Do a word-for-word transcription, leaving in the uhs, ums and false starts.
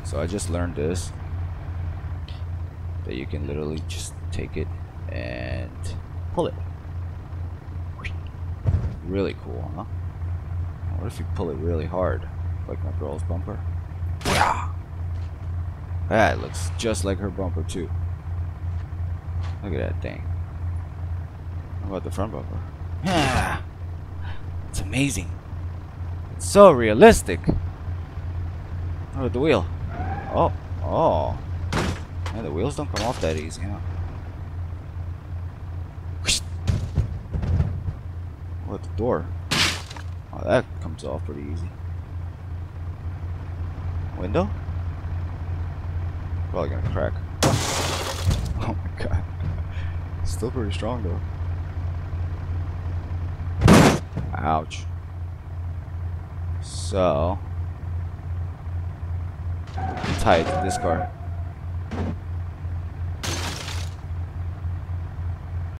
So I just learned this, that you can literally just take it and pull it. Really cool, huh? What if you pull it really hard, like my girl's bumper? That looks just like her bumper too. Look at that thing. How about the front bumper? Yeah, it's amazing. It's so realistic. Look at the wheel. Oh, oh. Man, the wheels don't come off that easy, huh? What, the door? Oh, that comes off pretty easy. Window? Probably gonna crack. Oh my god. Still pretty strong though. Ouch. So tie it to this car.